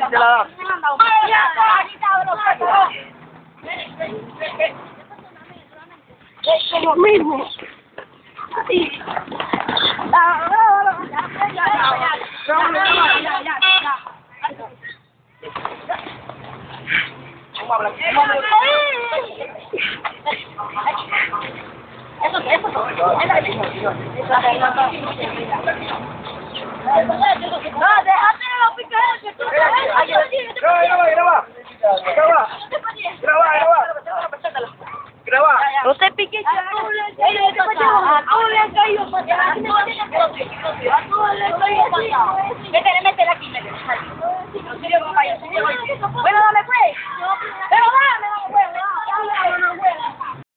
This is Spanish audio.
te la das. Es lo mismo. Sí. No, déjate los piquetes que tú Graba. no te piques, métele aquí, bueno, dame pues. Pero dame pues.